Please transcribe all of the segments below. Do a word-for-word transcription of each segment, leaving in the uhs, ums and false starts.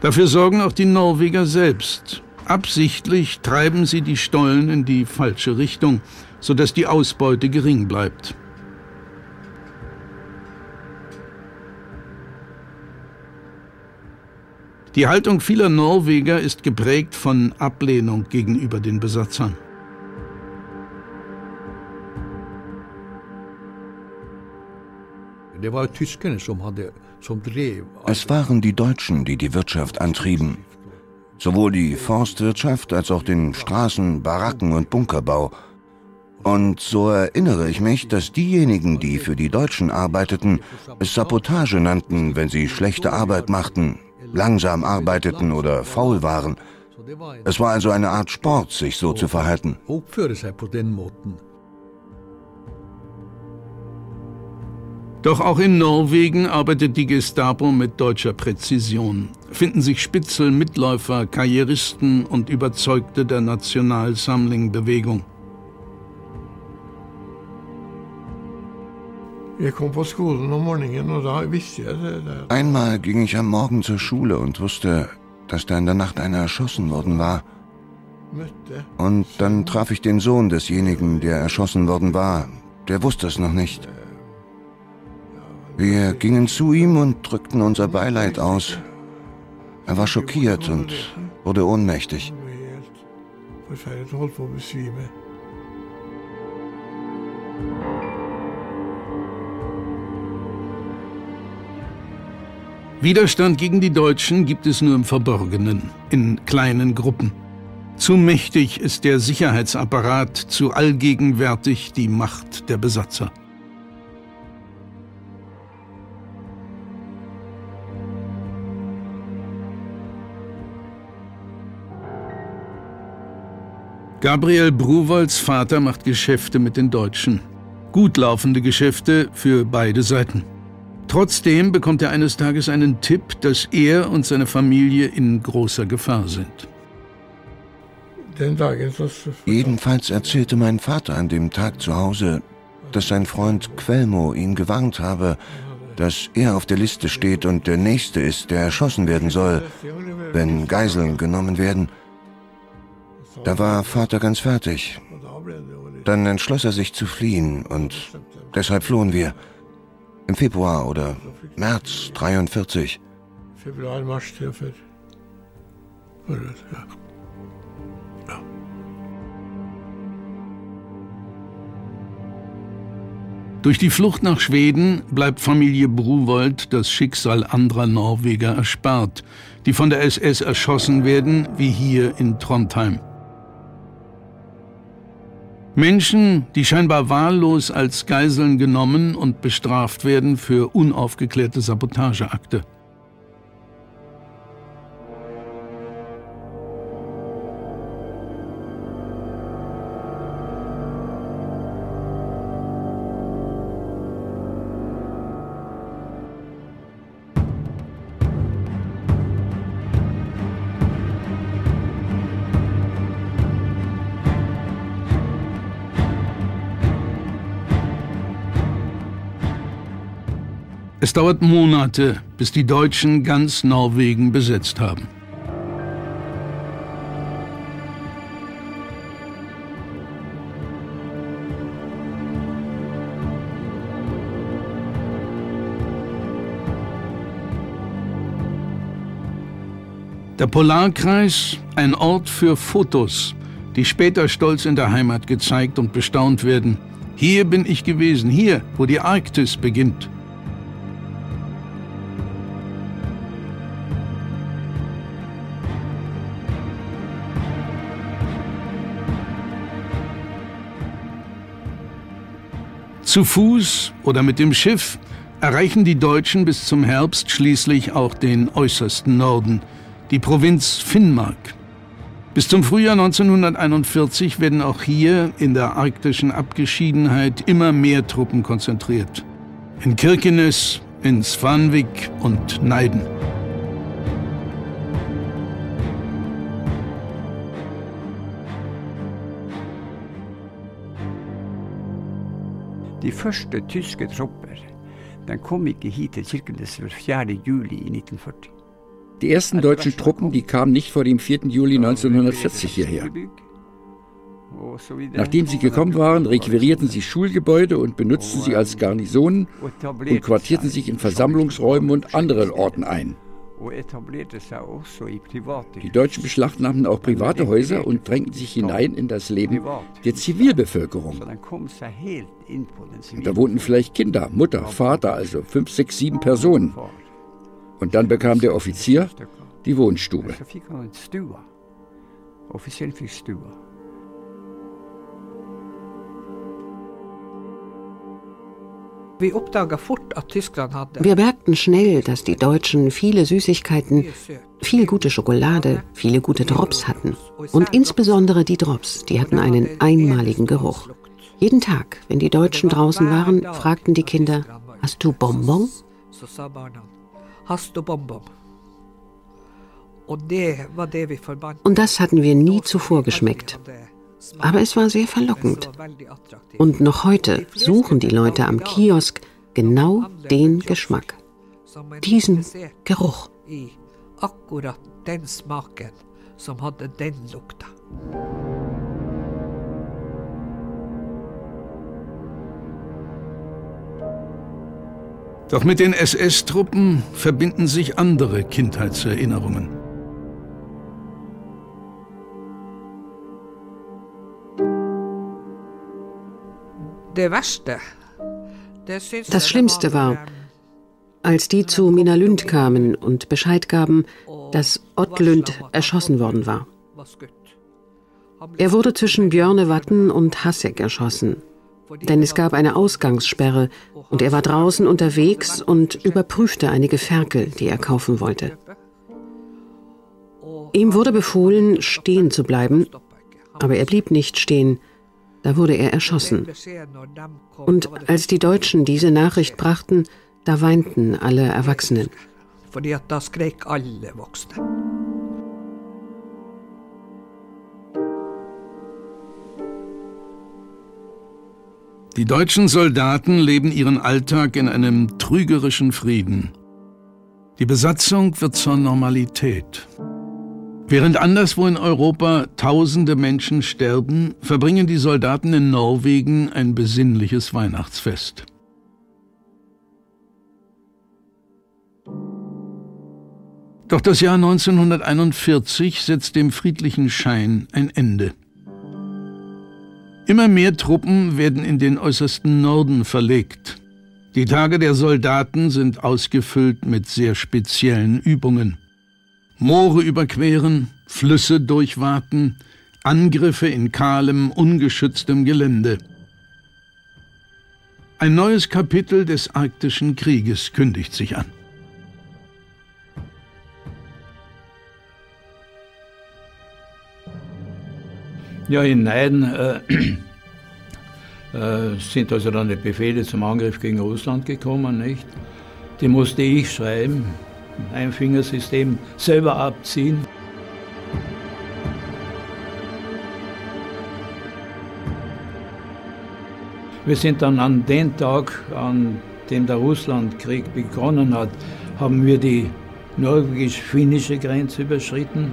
Dafür sorgen auch die Norweger selbst. Absichtlich treiben sie die Stollen in die falsche Richtung, sodass die Ausbeute gering bleibt. Die Haltung vieler Norweger ist geprägt von Ablehnung gegenüber den Besatzern. Es waren die Deutschen, die die Wirtschaft antrieben. Sowohl die Forstwirtschaft als auch den Straßen-, Baracken- und Bunkerbau. Und so erinnere ich mich, dass diejenigen, die für die Deutschen arbeiteten, es Sabotage nannten, wenn sie schlechte Arbeit machten, langsam arbeiteten oder faul waren. Es war also eine Art Sport, sich so zu verhalten. Doch auch in Norwegen arbeitet die Gestapo mit deutscher Präzision. Finden sich Spitzel, Mitläufer, Karrieristen und Überzeugte der National-Samling-Bewegung. Einmal ging ich am Morgen zur Schule und wusste, dass da in der Nacht einer erschossen worden war. Und dann traf ich den Sohn desjenigen, der erschossen worden war. Der wusste es noch nicht. Wir gingen zu ihm und drückten unser Beileid aus. Er war schockiert und wurde ohnmächtig. Widerstand gegen die Deutschen gibt es nur im Verborgenen, in kleinen Gruppen. Zu mächtig ist der Sicherheitsapparat, zu allgegenwärtig die Macht der Besatzer. Gabriel Bruvolds Vater macht Geschäfte mit den Deutschen. Gut laufende Geschäfte für beide Seiten. Trotzdem bekommt er eines Tages einen Tipp, dass er und seine Familie in großer Gefahr sind. Jedenfalls erzählte mein Vater an dem Tag zu Hause, dass sein Freund Quelmo ihn gewarnt habe, dass er auf der Liste steht und der Nächste ist, der erschossen werden soll, wenn Geiseln genommen werden. Da war Vater ganz fertig. Dann entschloss er sich zu fliehen und deshalb flohen wir. Im Februar oder März dreiundvierzig. Durch die Flucht nach Schweden bleibt Familie Bruvold das Schicksal anderer Norweger erspart, die von der S S erschossen werden, wie hier in Trondheim. Menschen, die scheinbar wahllos als Geiseln genommen und bestraft werden für unaufgeklärte Sabotageakte. Es dauert Monate, bis die Deutschen ganz Norwegen besetzt haben. Der Polarkreis, ein Ort für Fotos, die später stolz in der Heimat gezeigt und bestaunt werden. Hier bin ich gewesen, hier, wo die Arktis beginnt. Zu Fuß oder mit dem Schiff erreichen die Deutschen bis zum Herbst schließlich auch den äußersten Norden, die Provinz Finnmark. Bis zum Frühjahr neunzehnhunderteinundvierzig werden auch hier in der arktischen Abgeschiedenheit immer mehr Truppen konzentriert. In Kirkenes, in Svanvik und Neiden. De første tyske tropper den kom ikke hit til Kirkenes før fjerde juli i nitten førti. Die ersten deutschen Truppen, die kamen nicht vor dem vierten Juli neunzehnhundertvierzig hierher. Nachdem sie gekommen waren, requirierten sie Schulgebäude und benutzten sie als Garnisonen und quartierten sich in Versammlungsräumen und anderen Orten ein. Die Deutschen beschlagnahmten auch private Häuser und drängten sich hinein in das Leben der Zivilbevölkerung. Und da wohnten vielleicht Kinder, Mutter, Vater, also fünf, sechs, sieben Personen. Und dann bekam der Offizier die Wohnstube. Wir merkten schnell, dass die Deutschen viele Süßigkeiten, viel gute Schokolade, viele gute Drops hatten. Und insbesondere die Drops, die hatten einen einmaligen Geruch. Jeden Tag, wenn die Deutschen draußen waren, fragten die Kinder, hast du Bonbon? Und das hatten wir nie zuvor geschmeckt. Aber es war sehr verlockend. Und noch heute suchen die Leute am Kiosk genau den Geschmack. Diesen Geruch. Doch mit den S S-Truppen verbinden sich andere Kindheitserinnerungen. Das Schlimmste war, als die zu Minalund kamen und Bescheid gaben, dass Ottlund erschossen worden war. Er wurde zwischen Björnevatn und Hassek erschossen, denn es gab eine Ausgangssperre und er war draußen unterwegs und überprüfte einige Ferkel, die er kaufen wollte. Ihm wurde befohlen, stehen zu bleiben, aber er blieb nicht stehen. Da wurde er erschossen. Und als die Deutschen diese Nachricht brachten, da weinten alle Erwachsenen. Die deutschen Soldaten leben ihren Alltag in einem trügerischen Frieden. Die Besatzung wird zur Normalität. Während anderswo in Europa tausende Menschen sterben, verbringen die Soldaten in Norwegen ein besinnliches Weihnachtsfest. Doch das Jahr neunzehnhunderteinundvierzig setzt dem friedlichen Schein ein Ende. Immer mehr Truppen werden in den äußersten Norden verlegt. Die Tage der Soldaten sind ausgefüllt mit sehr speziellen Übungen. Moore überqueren, Flüsse durchwaten, Angriffe in kahlem, ungeschütztem Gelände. Ein neues Kapitel des Arktischen Krieges kündigt sich an. Ja, in Neiden äh, äh, sind also dann die Befehle zum Angriff gegen Russland gekommen, nicht? Die musste ich schreiben. Einfingersystem selber abziehen. Wir sind dann an den Tag, an dem der Russlandkrieg begonnen hat, haben wir die norwegisch-finnische Grenze überschritten.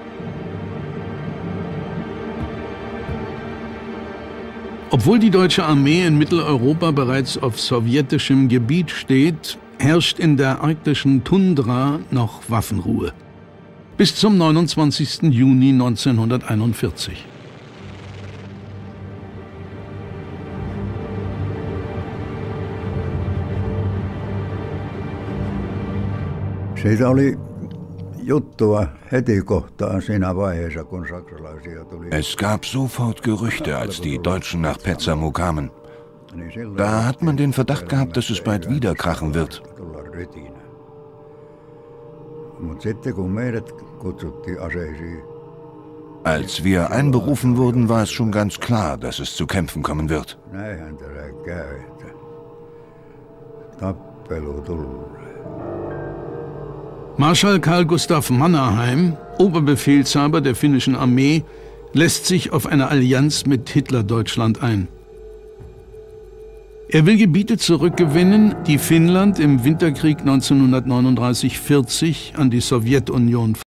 Obwohl die deutsche Armee in Mitteleuropa bereits auf sowjetischem Gebiet steht, herrscht in der arktischen Tundra noch Waffenruhe. Bis zum neunundzwanzigsten Juni neunzehnhunderteinundvierzig. Siitä oli juttua heti kohtaan siinä vaiheessa, kun saksalaisia tuli. Es gab sofort Gerüchte, als die Deutschen nach Petsamo kamen. Da hat man den Verdacht gehabt, dass es bald wieder krachen wird. Als wir einberufen wurden, war es schon ganz klar, dass es zu Kämpfen kommen wird. Marschall Carl Gustav Mannerheim, Oberbefehlshaber der finnischen Armee, lässt sich auf eine Allianz mit Hitler-Deutschland ein. Er will Gebiete zurückgewinnen, die Finnland im Winterkrieg neunzehnhundertneununddreißig vierzig an die Sowjetunion